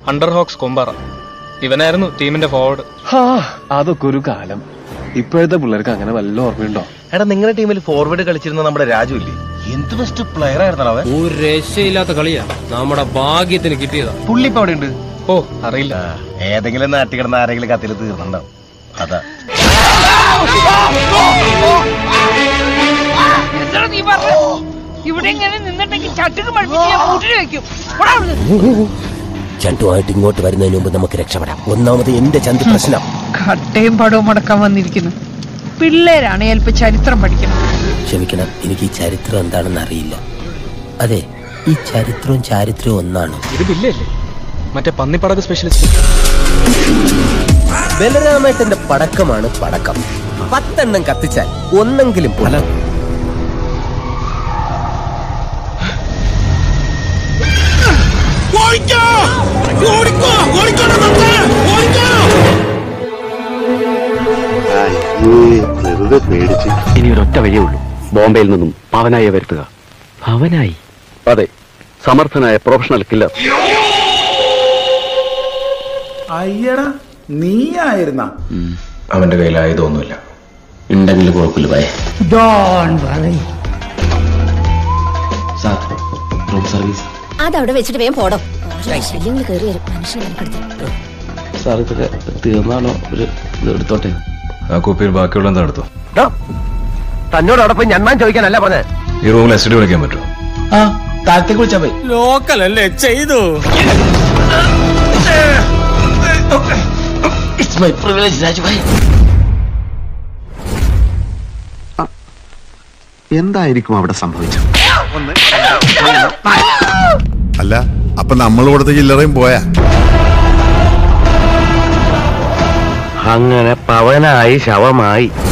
അണ്ടർഹോക്സ് കൊമ്പാറ. ഇവനായിരുന്നു ടീമിന്റെ ഫോർവേഡ്. അതൊക്കെ ഒരു കാലം. ഇപ്പോഴത്തെ പിള്ളേർക്ക് അങ്ങനെ വല്ല ഓർമ്മയുണ്ടോ? എടാ, നിങ്ങളുടെ ടീമിൽ ഫോർവേഡ് കളിച്ചിരുന്ന നമ്മുടെ രാജു ഇല്ലേ? എന്ത് ബെസ്റ്റ് പ്ലെയർ ആയിരുന്നു അവൻ. ഒരു രക്ഷയില്ലാത്ത കളിയാ, നമ്മുടെ ഭാഗ്യത്തിന് കിട്ടിയതാ. പുള്ളി ഇപ്പൊ അവിടെ ഉണ്ട്. ഓ അറിയില്ല. ഏതെങ്കിലും നാട്ടിൽ കിടന്ന ആരെങ്കിലും കത്തിൽ തീർന്നുണ്ടാവും. അതാ ചണ്ടുമായിട്ട് ഇങ്ങോട്ട് വരുന്നതിന് മുമ്പ് നമുക്ക് രക്ഷപ്പെടാം. ഒന്നാമത് എന്റെ ചന്ത് പ്രശ്നം. കട്ടയും പടവും അടക്കാൻ വന്നിരിക്കുന്നു. പിള്ളേരാണ് ചിലപ്പോ ചരിത്രം പഠിക്കണം. ക്ഷമിക്കണം, എനിക്ക് ഈ ചരിത്രം എന്താണെന്ന് അറിയില്ല. അതെ, ഈ ചരിത്രവും ചാരിത്രവും ഒന്നാണ്. ഇത് ബില്ലല്ലേ, മറ്റേ പന്നിപ്പടക സ്പെഷ്യലിസ്റ്റ്. ബലരാമേട്ടന്റെ പടക്കമാണ് പടക്കം. 10 എണ്ണം കത്തിച്ചാൽ ഒന്നെങ്കിലും പോലെ. ഇനി ഒരൊറ്റ വഴിയേ ഉള്ളൂ, ബോംബെയിൽ നിന്നും പവനായി വരുത്തുക. പവനായി? അതെ, സമർത്ഥനായ പ്രൊഫഷണൽ കില്ലർ. അയ്യടാ, നീയായിരുന്ന? അവന്റെ കയ്യിൽ ആയുധമൊന്നുമില്ല. ഉണ്ടെങ്കിലും കുഴപ്പമില്ല. റൂം സർവീസ് അതവിടെ വെച്ചിട്ട് വേഗം പോടോ. ശല്യങ്ങൾ കയറി വരും. മനുഷ്യനെ സാർ, ഇതൊക്കെ തീർന്നാണോ? ഒരു ഇതെടുത്തോട്ടെ. ആ കുപ്പിയിൽ ബാക്കിയുള്ള എന്താ എടുത്തോ? തന്നോട് അവിടെ പോയി ഞാൻ ചോദിക്കാനല്ല പറഞ്ഞത്. ഈ റൂമിൽ എസ് ടി വിളിക്കാൻ പറ്റുമോ? താഴത്തേക്ക് വിളിച്ചാൽ പോയി. ലോക്കൽ അല്ലേ ചെയ്തു. It's my privilege Rajubhai. എന്തായിരിക്കും അവിടെ സംഭവിച്ചത്? അല്ല, അപ്പൊ നമ്മൾ കൊടുത്ത ചില്ലറയും പോയാ? അങ്ങനെ പവനായി ശവമായി.